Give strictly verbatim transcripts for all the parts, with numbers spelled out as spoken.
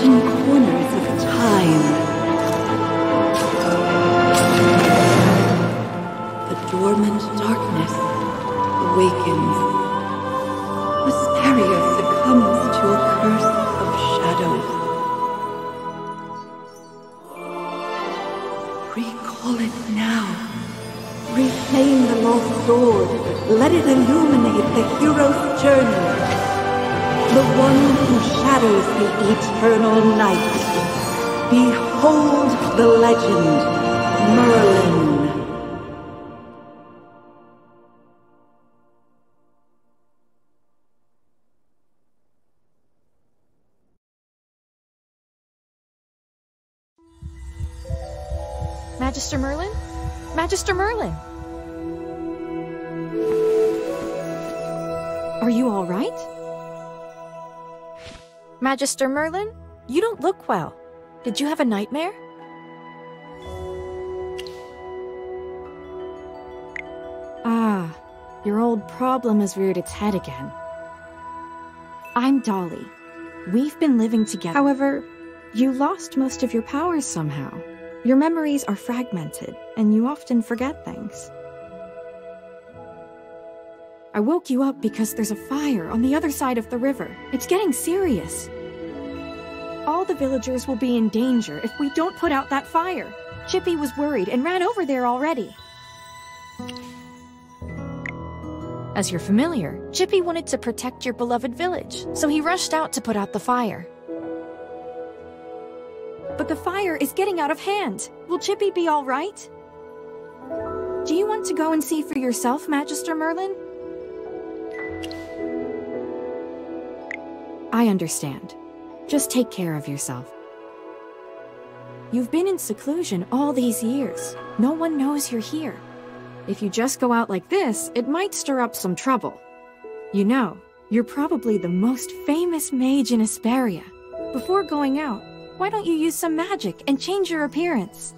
forgotten corners of time. The dormant darkness awakens. Vesperia succumbs to a curse of shadows. Recall it now. Reclaim the lost sword. Let it illuminate the hero's journey. The one who shadows the eternal night. Behold the legend, Merlin. Magister Merlin? Magister Merlin! Are you all right? Magister Merlin? You don't look well. Did you have a nightmare? Ah, your old problem has reared its head again. I'm Dolly. We've been living together. However, you lost most of your powers somehow. Your memories are fragmented, and you often forget things. I woke you up because there's a fire on the other side of the river. It's getting serious. All the villagers will be in danger if we don't put out that fire. Chippy was worried and ran over there already. As you're familiar, Chippy wanted to protect your beloved village, so he rushed out to put out the fire. But the fire is getting out of hand. Will Chippy be all right? Do you want to go and see for yourself, Magister Merlin? I understand. Just take care of yourself. You've been in seclusion all these years. No one knows you're here. If you just go out like this, it might stir up some trouble. You know, you're probably the most famous mage in Vesperia. Before going out, why don't you use some magic and change your appearance?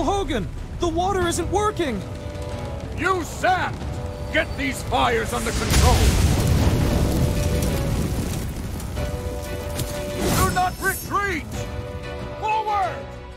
General Hogan! The water isn't working! You sap! Get these fires under control! Do not retreat! Forward!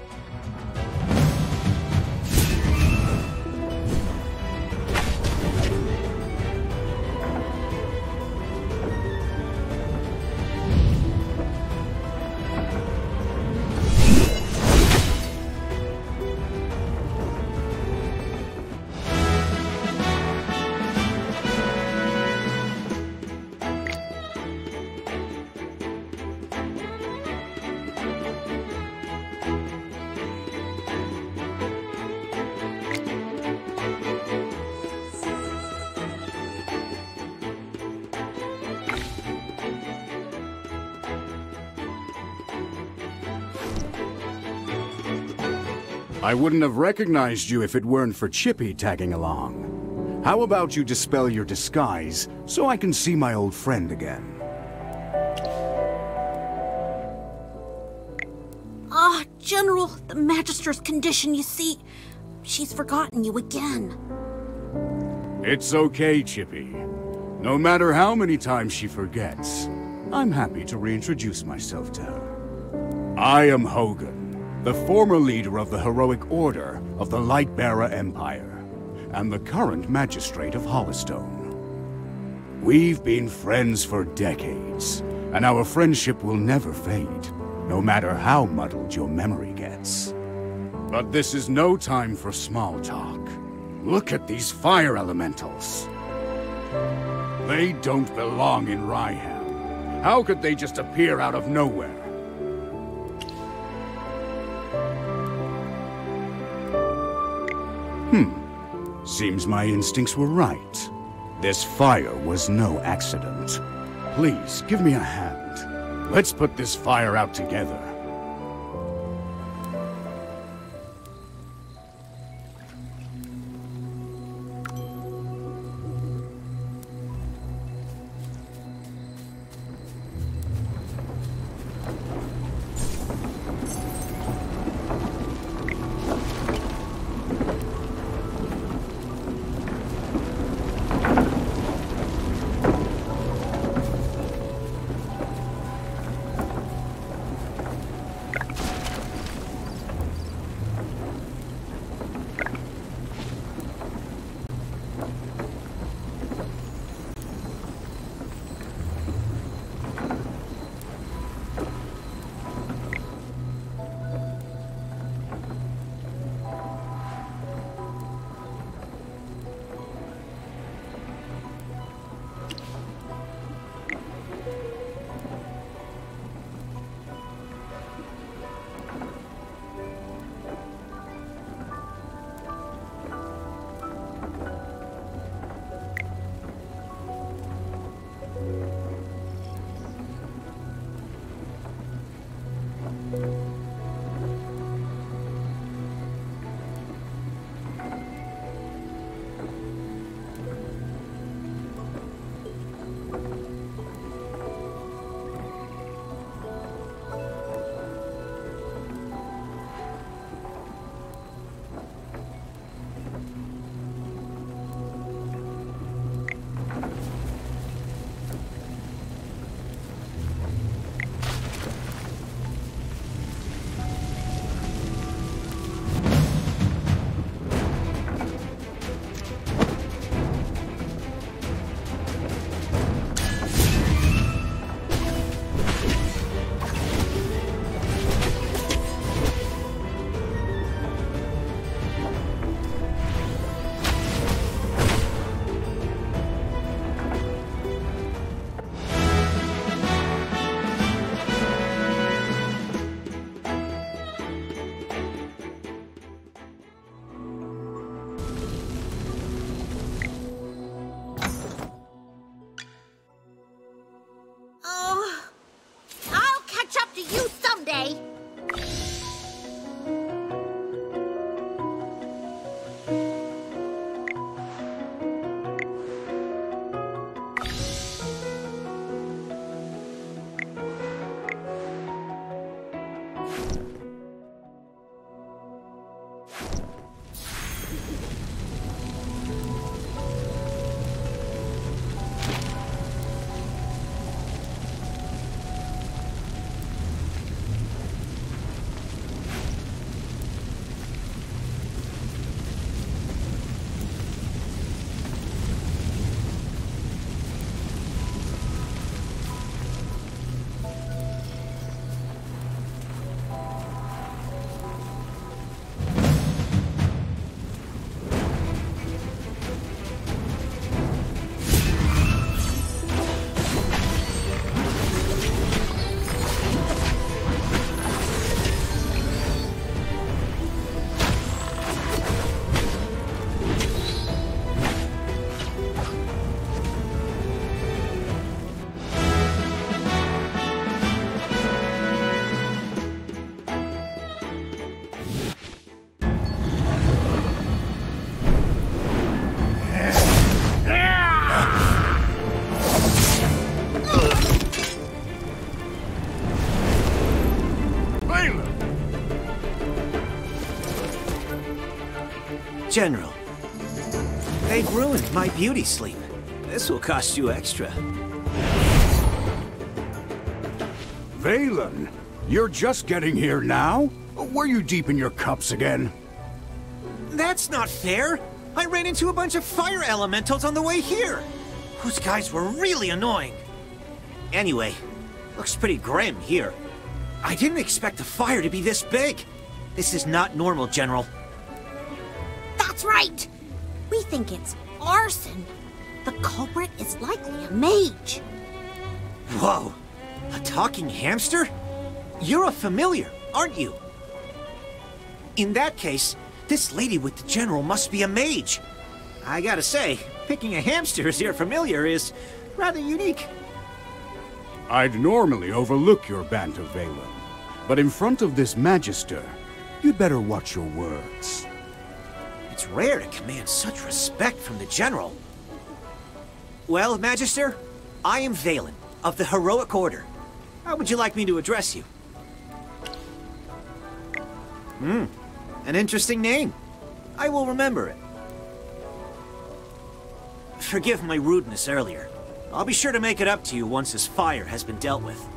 I wouldn't have recognized you if it weren't for Chippy tagging along. How about you dispel your disguise so I can see my old friend again? Ah, General, the Magister's condition, you see. She's forgotten you again. It's okay, Chippy. No matter how many times she forgets, I'm happy to reintroduce myself to her. I am Hogan, the former leader of the Heroic Order of the Lightbearer Empire, and the current Magistrate of Hollistone. We've been friends for decades, and our friendship will never fade, no matter how muddled your memory gets. But this is no time for small talk. Look at these fire elementals. They don't belong in Rhyham. How could they just appear out of nowhere? Hmm. Seems my instincts were right. This fire was no accident. Please, give me a hand. Let's put this fire out together. General, they've ruined my beauty sleep. This will cost you extra. Vaylin, you're just getting here now? Were you deep in your cups again? That's not fair! I ran into a bunch of fire elementals on the way here! Those guys were really annoying. Anyway, looks pretty grim here. I didn't expect the fire to be this big. This is not normal, General. That's right! We think it's arson. The culprit is likely a mage. Whoa! A talking hamster? You're a familiar, aren't you? In that case, this lady with the General must be a mage. I gotta say, picking a hamster as your familiar is rather unique. I'd normally overlook your banter, Vaylin, but in front of this Magister, you'd better watch your words. It's rare to command such respect from the General. Well, Magister, I am Vaylin, of the Heroic Order. How would you like me to address you? Hmm, an interesting name. I will remember it. Forgive my rudeness earlier. I'll be sure to make it up to you once this fire has been dealt with.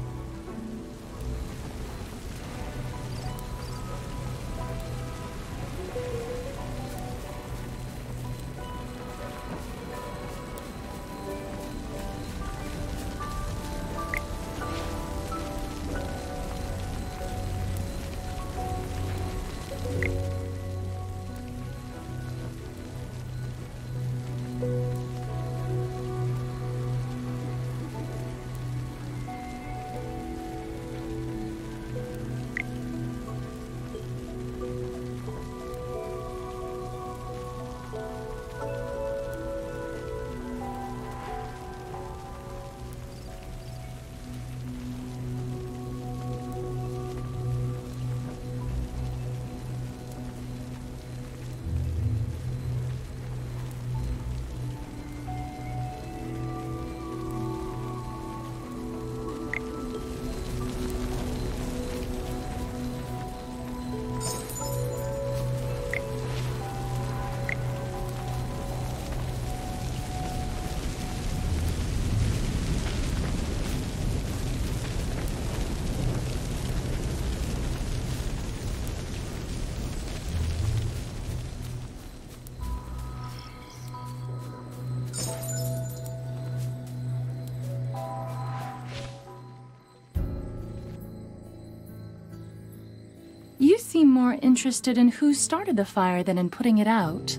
You seem more interested in who started the fire than in putting it out.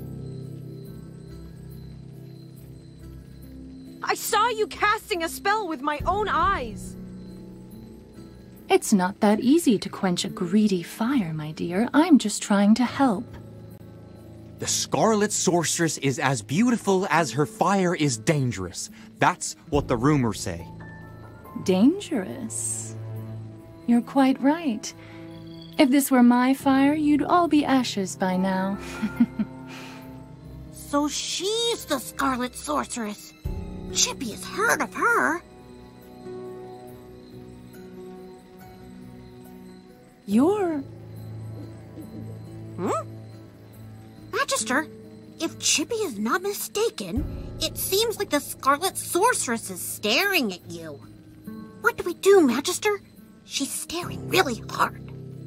I saw you casting a spell with my own eyes. It's not that easy to quench a greedy fire, my dear. I'm just trying to help. The Scarlet Sorceress is as beautiful as her fire is dangerous. That's what the rumors say. Dangerous? You're quite right. If this were my fire, you'd all be ashes by now. So she's the Scarlet Sorceress. Chippy has heard of her. You're... Hmm? Magister, if Chippy is not mistaken, it seems like the Scarlet Sorceress is staring at you. What do we do, Magister? She's staring really hard.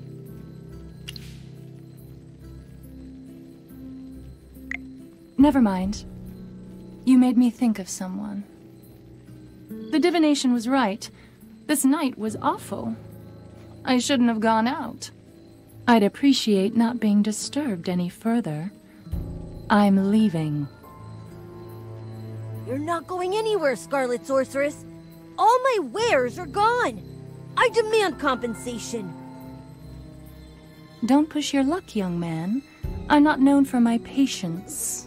Never mind. You made me think of someone. The divination was right. This night was awful. I shouldn't have gone out. I'd appreciate not being disturbed any further. I'm leaving. You're not going anywhere, Scarlet Sorceress. All my wares are gone. I demand compensation. Don't push your luck, young man. I'm not known for my patience.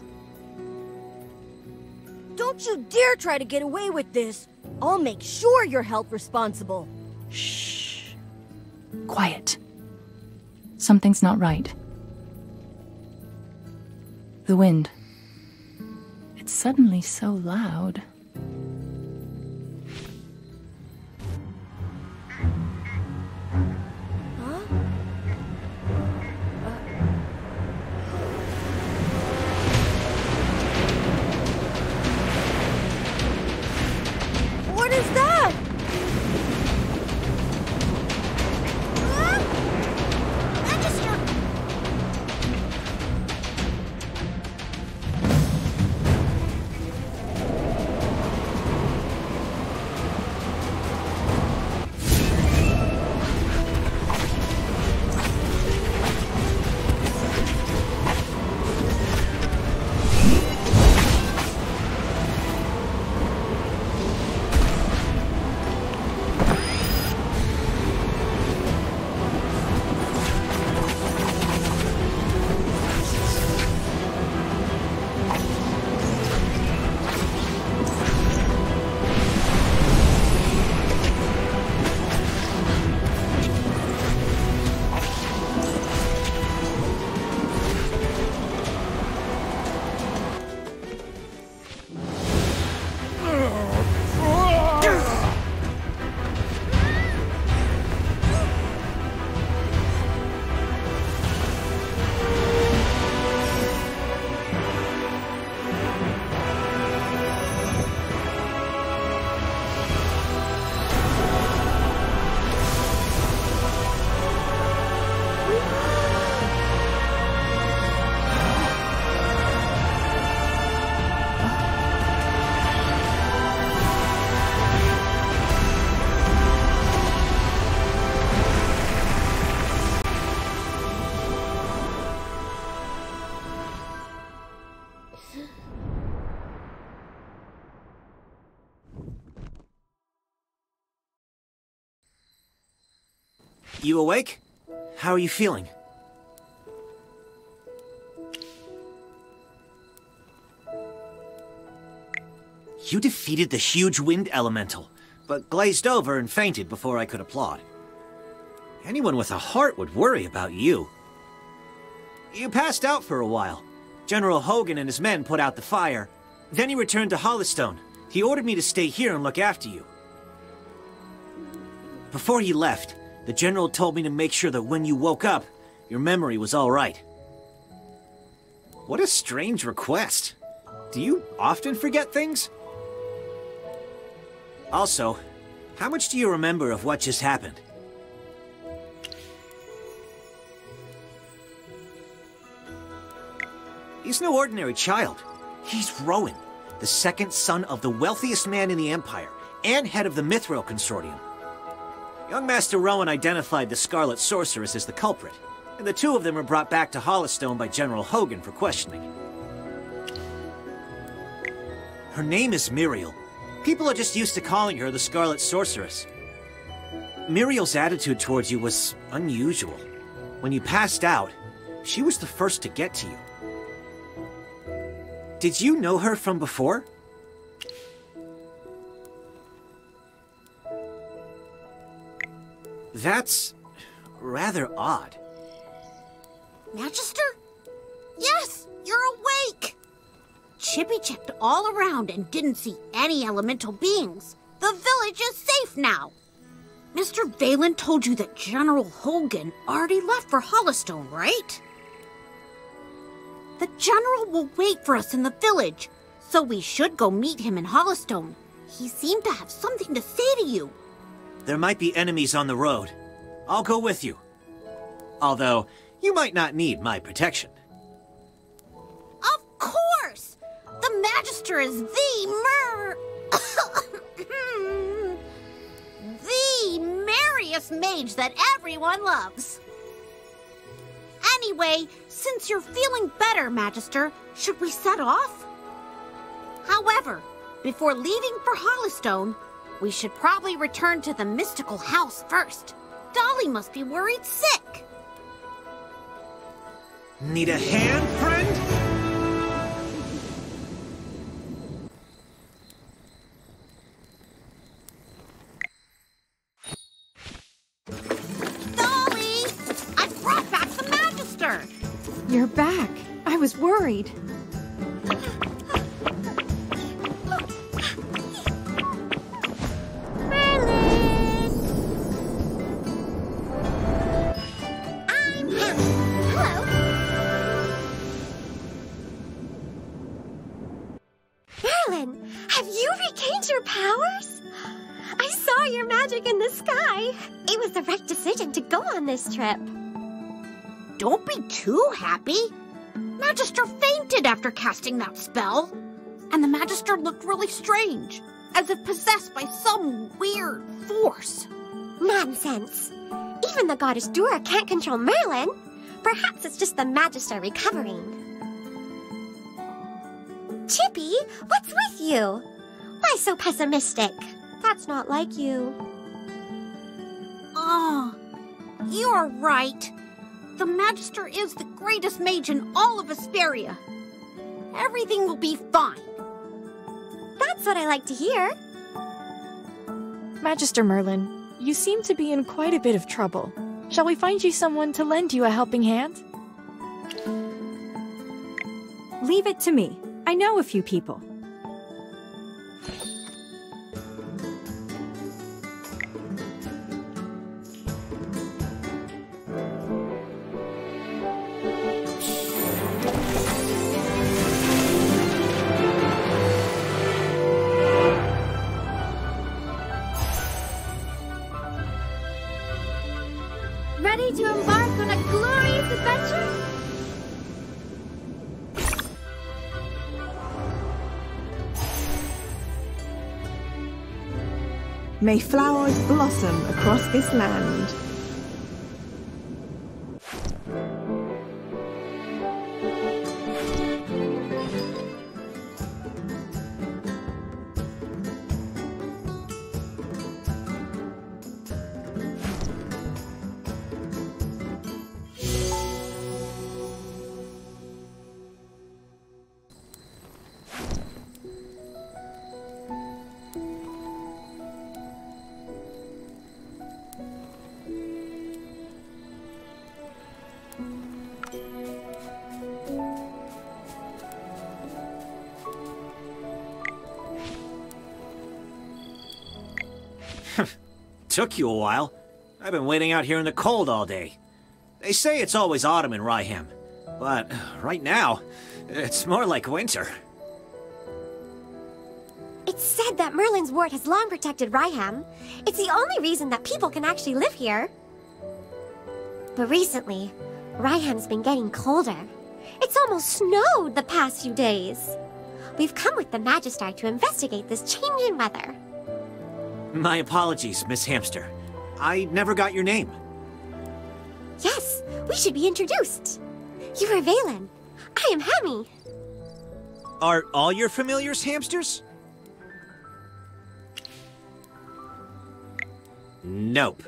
Don't you dare try to get away with this. I'll make sure you're held responsible. Shh. Quiet. Something's not right. The wind. It's suddenly so loud. Huh? Uh... You awake? How are you feeling? You defeated the huge wind elemental, but glazed over and fainted before I could applaud. Anyone with a heart would worry about you. You passed out for a while. General Hogan and his men put out the fire. Then he returned to Hollystone. He ordered me to stay here and look after you. Before he left, the General told me to make sure that when you woke up, your memory was all right. What a strange request. Do you often forget things? Also, how much do you remember of what just happened? He's no ordinary child. He's Rowan, the second son of the wealthiest man in the Empire, and head of the Mithril Consortium. Young Master Rowan identified the Scarlet Sorceress as the culprit, and the two of them were brought back to Hollystone by General Hogan for questioning. Her name is Miriel. People are just used to calling her the Scarlet Sorceress. Miriel's attitude towards you was unusual. When you passed out, she was the first to get to you. Did you know her from before? That's rather odd. Magister? Yes, you're awake! Chippy checked all around and didn't see any elemental beings. The village is safe now. Mister Valen told you that General Hogan already left for Hollystone, right? The General will wait for us in the village, so we should go meet him in Hollystone. He seemed to have something to say to you. There might be enemies on the road. I'll go with you. Although, you might not need my protection. Of course! The Magister is the mer... the merriest mage that everyone loves. Anyway, since you're feeling better, Magister, should we set off? However, before leaving for Hollystone, we should probably return to the mystical house first. Dolly must be worried sick. Need a hand, friend? Dolly! I brought back the Magister! You're back. I was worried. Have you regained your powers? I saw your magic in the sky. It was the right decision to go on this trip. Don't be too happy. Magister fainted after casting that spell. And the Magister looked really strange, as if possessed by some weird force. Nonsense. Even the goddess Dura can't control Merlin. Perhaps it's just the Magister recovering. Chippy, what's with you? Why so pessimistic? That's not like you. Oh, you're right. The Magister is the greatest mage in all of Vesperia. Everything will be fine. That's what I like to hear. Magister Merlin, you seem to be in quite a bit of trouble. Shall we find you someone to lend you a helping hand? Leave it to me. I know a few people. Ready to embark on a glorious adventure? May flowers blossom across this land. Took you a while. I've been waiting out here in the cold all day. They say it's always autumn in Rhyham, but right now, it's more like winter. It's said that Merlin's ward has long protected Rhyham. It's the only reason that people can actually live here. But recently, Rhyham's been getting colder. It's almost snowed the past few days. We've come with the Magister to investigate this change in weather. My apologies, Miss Hamster. I never got your name. Yes, we should be introduced. You are Valen. I am Hammy. Are all your familiars hamsters? Nope.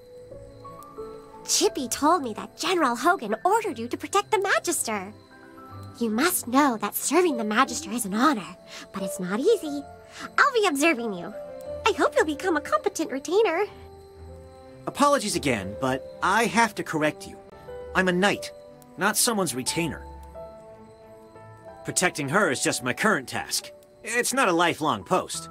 Chippy told me that General Hogan ordered you to protect the Magister. You must know that serving the Magister is an honor, but it's not easy. I'll be observing you. I hope you'll become a competent retainer. Apologies again, but I have to correct you. I'm a knight, not someone's retainer. Protecting her is just my current task. It's not a lifelong post.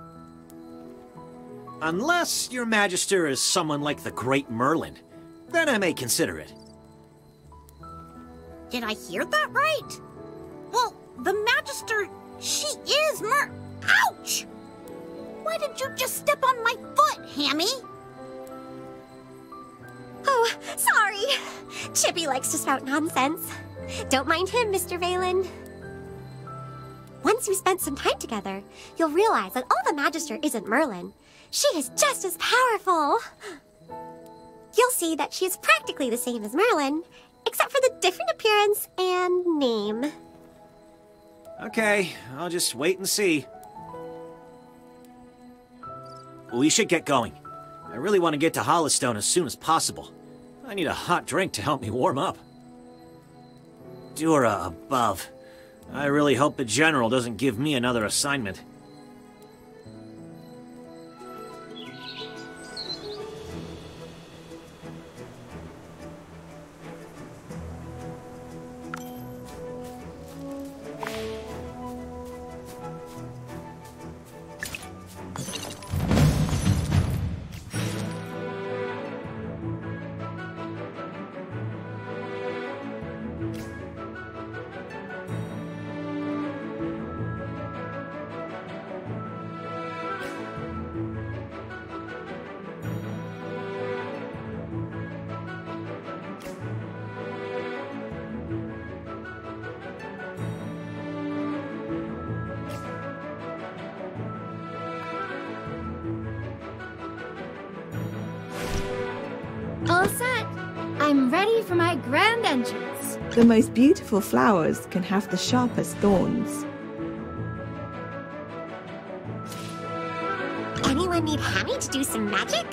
Unless your Magister is someone like the Great Merlin, then I may consider it. Did I hear that right? Well, the Magister, she is Mer- Ouch! Why did you just step on my foot, Hammy? Oh, sorry. Chippy likes to spout nonsense. Don't mind him, Mister Valen. Once you spent some time together, you'll realize that all the Magister isn't Merlin. She is just as powerful. You'll see that she is practically the same as Merlin, except for the different appearance and name. Okay, I'll just wait and see. We should get going. I really want to get to Hollowstone as soon as possible. I need a hot drink to help me warm up. Dura above. I really hope the General doesn't give me another assignment. All set. I'm ready for my grand entrance. The most beautiful flowers can have the sharpest thorns. Anyone need Hammy to do some magic?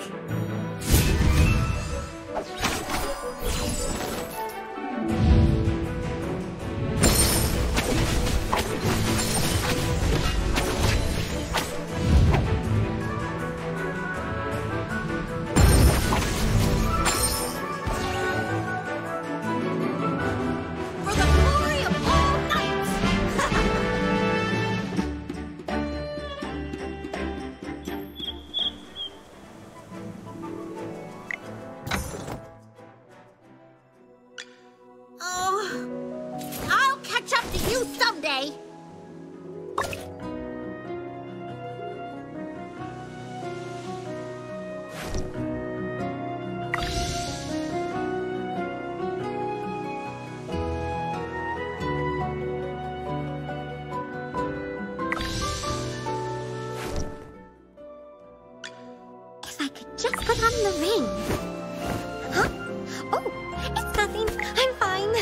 Just put on the ring. Huh? Oh, it's nothing. I'm fine.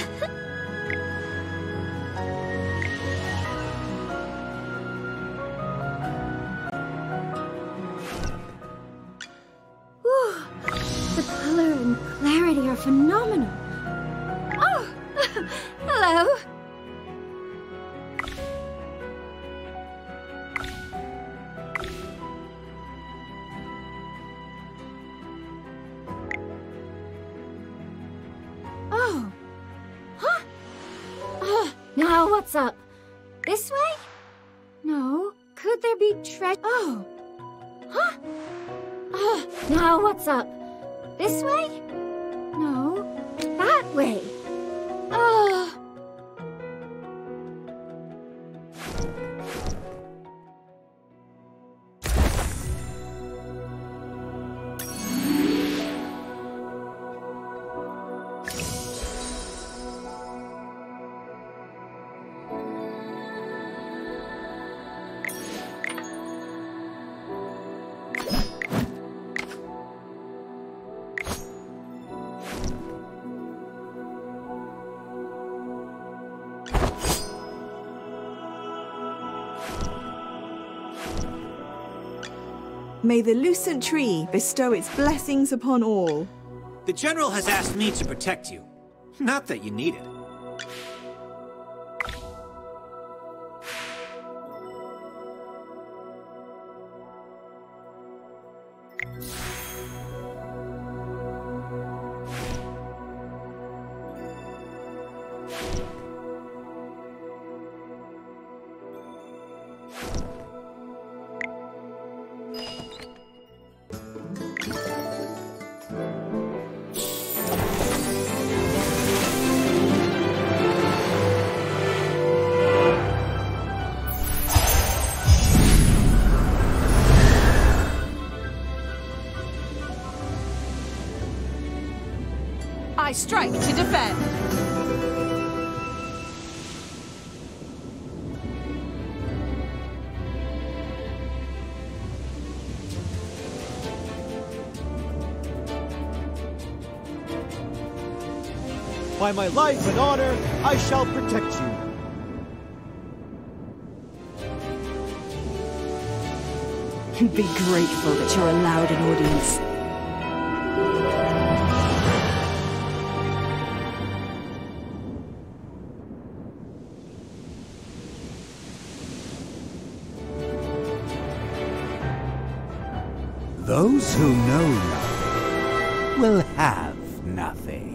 Whew. The color and clarity are phenomenal. Oh, hello. Now what's up? This way? No. Could there be tre- Oh. Huh? Now what's up? This way? No, that way. Oh. May the lucent tree bestow its blessings upon all. The General has asked me to protect you. Not that you need it. I strike to defend. By my life and honor, I shall protect you. Be grateful that you're allowed an audience. Those who know nothing will have nothing.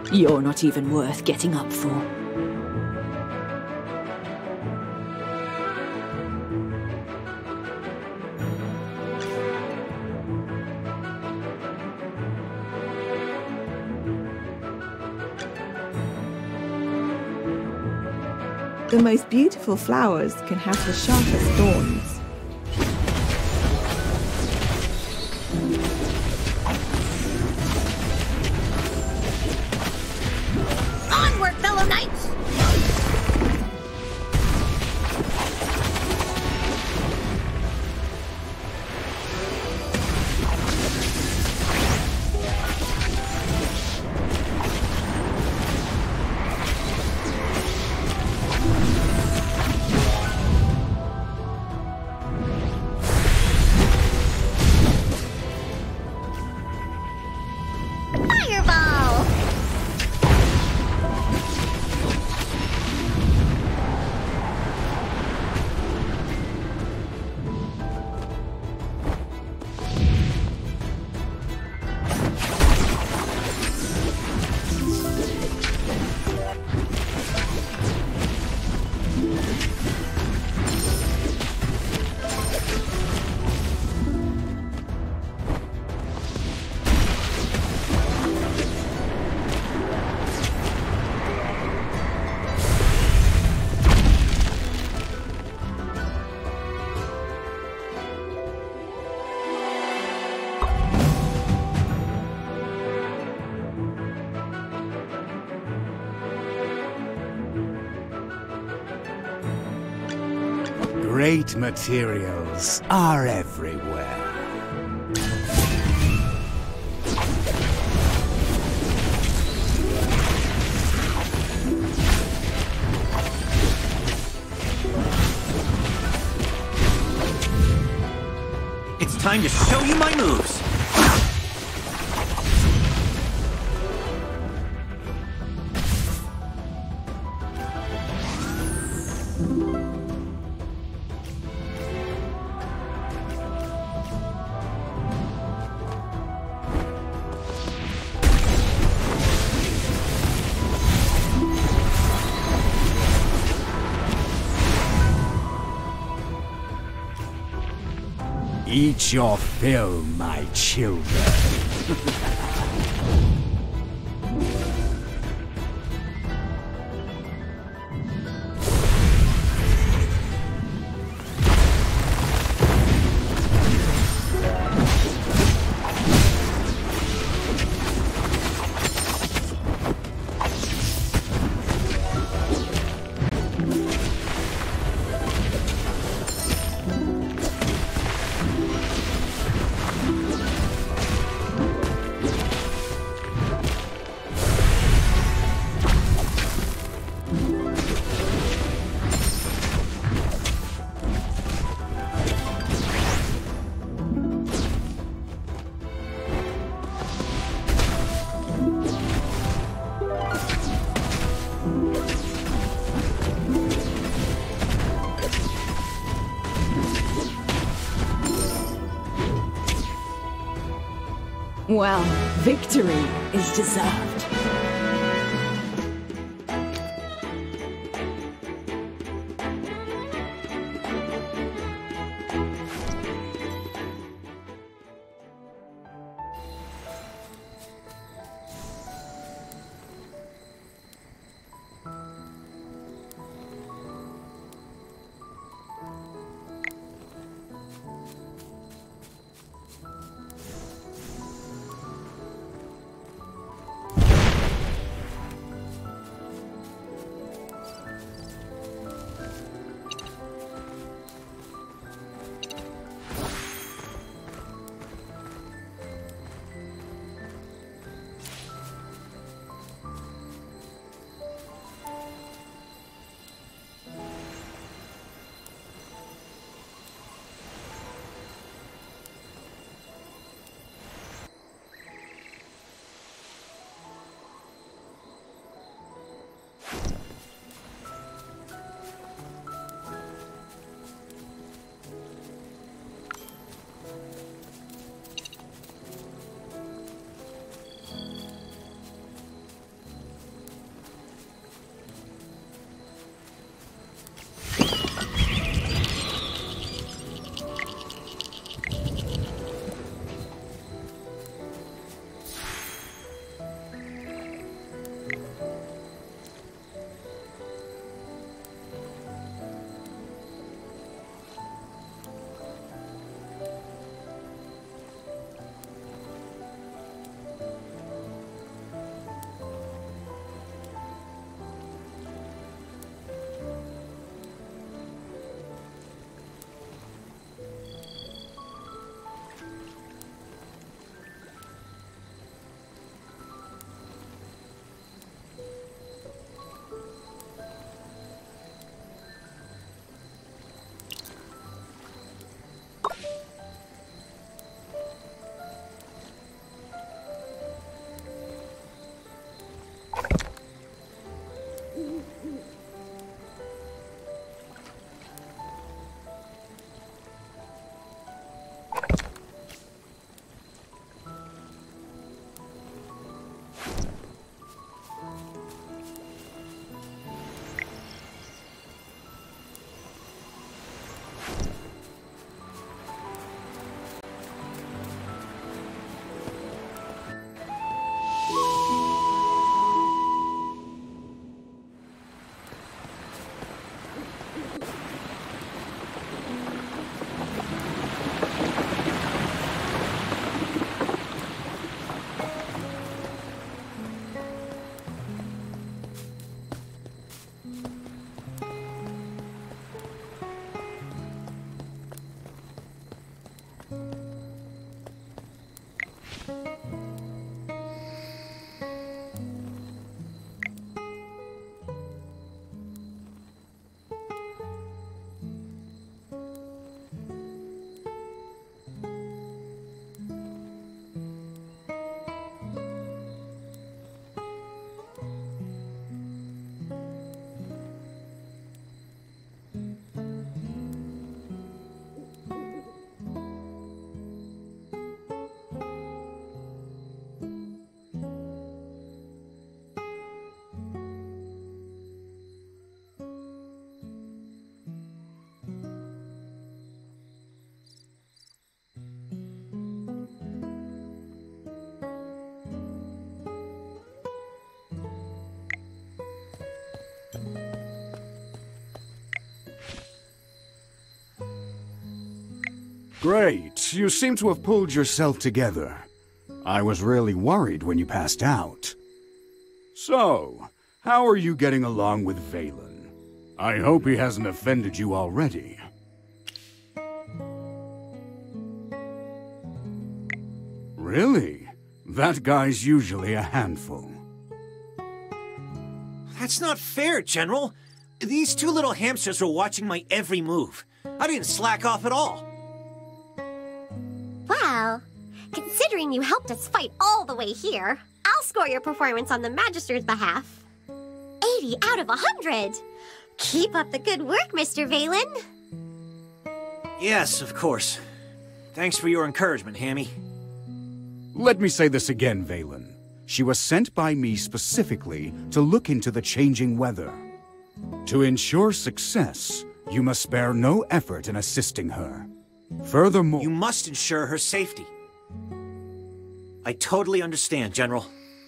You're not even worth getting up for. The most beautiful flowers can have the sharpest thorns. Onward, fellow knights! Fireball! Great materials are everywhere. It's time to show you my moves! Eat your fill, my children. Well, victory is deserved. Great. You seem to have pulled yourself together. I was really worried when you passed out. So, how are you getting along with Vaylin? I hope he hasn't offended you already. Really? That guy's usually a handful. That's not fair, General. These two little hamsters were watching my every move. I didn't slack off at all. Well, considering you helped us fight all the way here, I'll score your performance on the Magister's behalf. eighty out of one hundred! Keep up the good work, Mister Vaylin. Yes, of course. Thanks for your encouragement, Hammy. Let me say this again, Vaylin. She was sent by me specifically to look into the changing weather. To ensure success, you must spare no effort in assisting her. Furthermore, you must ensure her safety. I totally understand, General.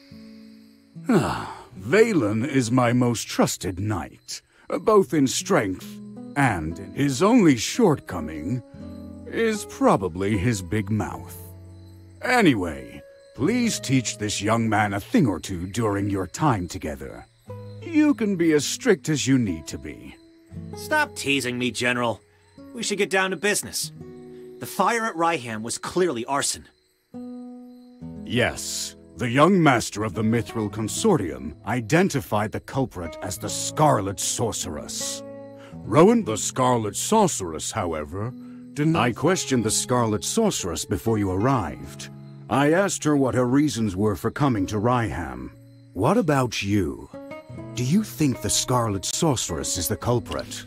Vaylin is my most trusted knight, both in strength and in his only shortcoming is probably his big mouth. Anyway, please teach this young man a thing or two during your time together. You can be as strict as you need to be. Stop teasing me, General. We should get down to business. The fire at Ryham was clearly arson. Yes, the young master of the Mithril Consortium identified the culprit as the Scarlet Sorceress. Rowan the Scarlet Sorceress, however, denied. I questioned the Scarlet Sorceress before you arrived. I asked her what her reasons were for coming to Ryham. What about you? Do you think the Scarlet Sorceress is the culprit?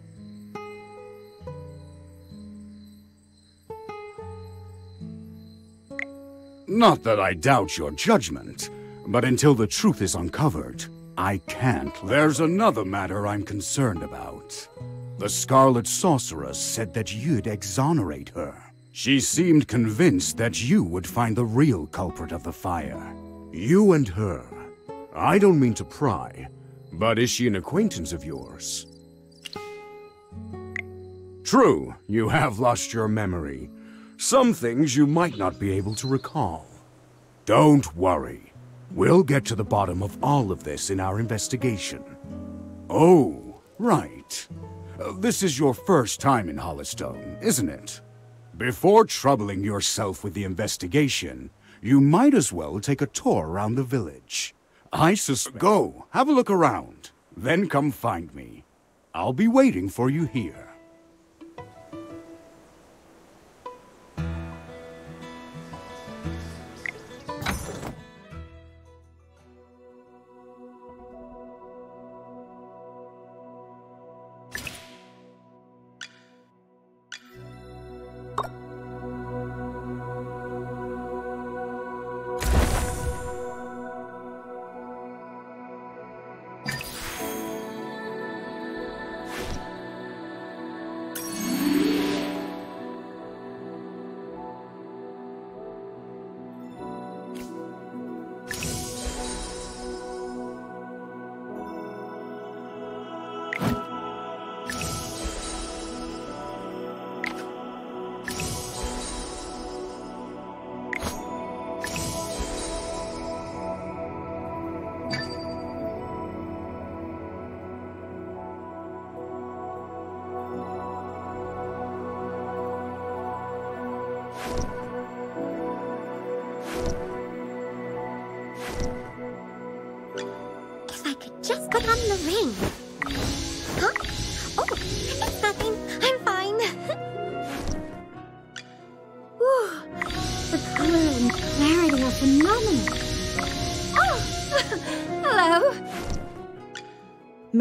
Not that I doubt your judgment, but until the truth is uncovered, I can't. There's another matter I'm concerned about. The Scarlet Sorceress said that you'd exonerate her. She seemed convinced that you would find the real culprit of the fire. You and her. I don't mean to pry, but is she an acquaintance of yours? True, you have lost your memory. Some things you might not be able to recall. Don't worry. We'll get to the bottom of all of this in our investigation. Oh, right. Uh, this is your first time in Hollistone, isn't it? Before troubling yourself with the investigation, you might as well take a tour around the village. I suspect... Go, have a look around, then come find me. I'll be waiting for you here.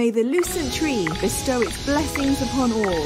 May the lucent tree bestow its blessings upon all.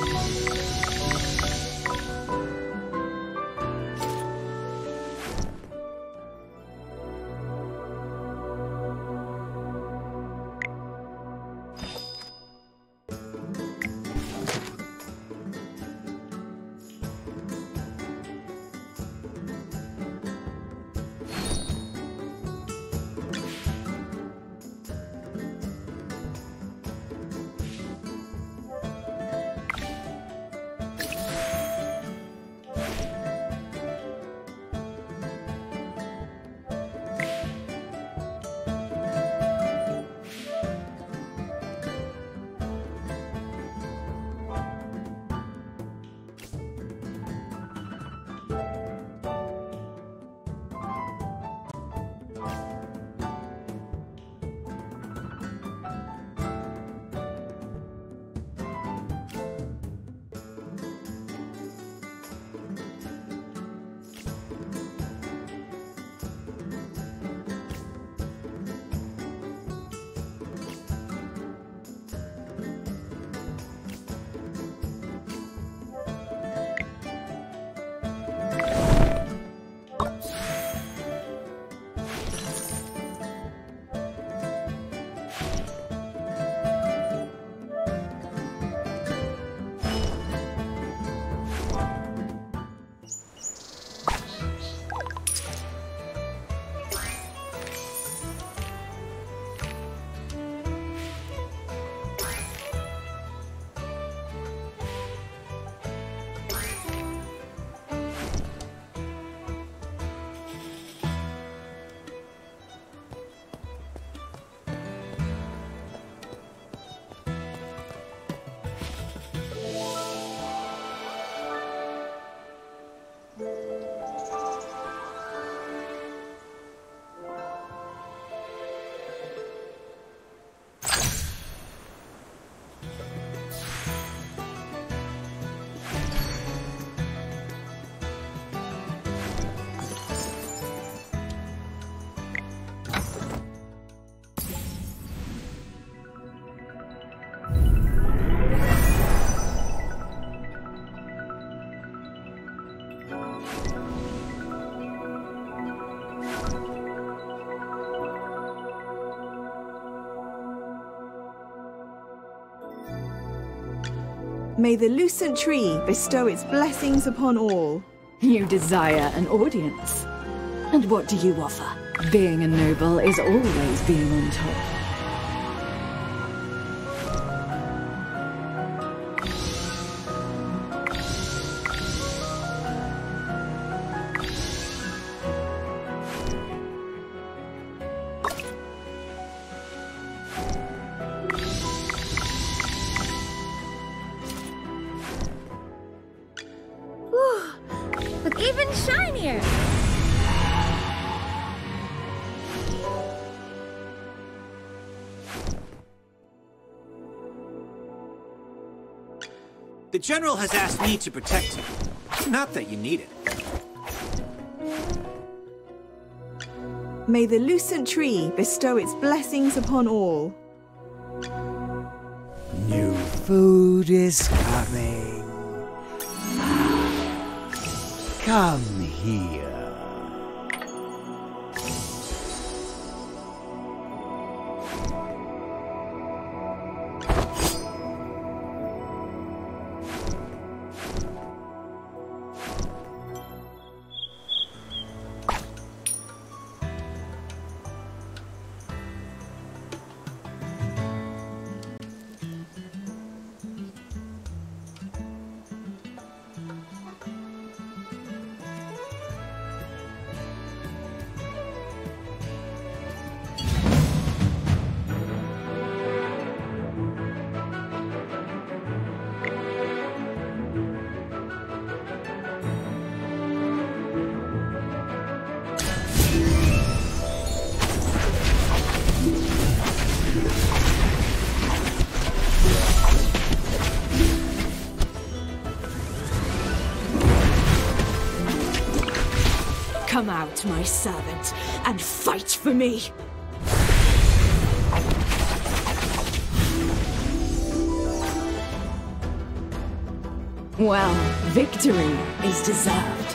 May the lucent tree bestow its blessings upon all. You desire an audience. And what do you offer? Being a noble is always being on top. Look even shinier! The General has asked me to protect you. Not that you need it. May the lucent tree bestow its blessings upon all. New food is coming. Come here. Come out, my servant, and fight for me! Well, victory is deserved.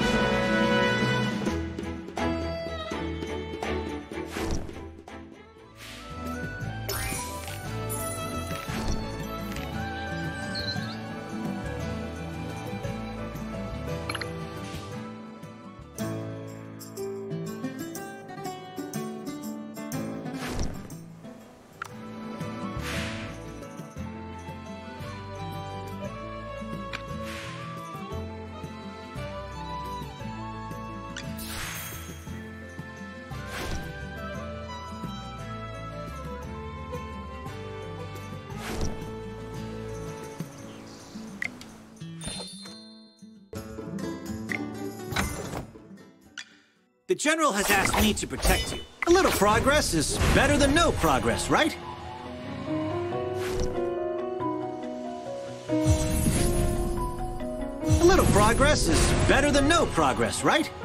The General has asked me to protect you. A little progress is better than no progress, right? A little progress is better than no progress, right?